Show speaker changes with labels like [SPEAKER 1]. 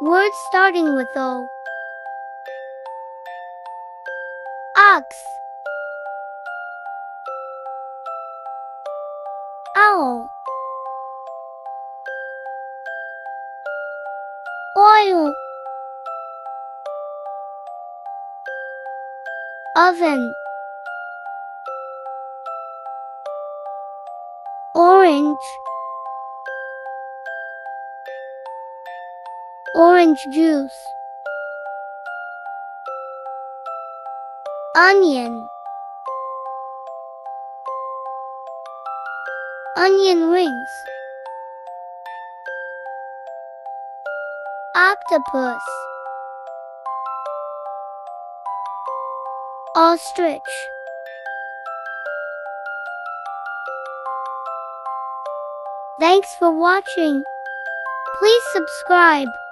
[SPEAKER 1] Words starting with O. Ox. Owl. Oil. Oven. Orange. Orange juice. Onion. Onion rings. Octopus. Ostrich. Thanks for watching. Please subscribe.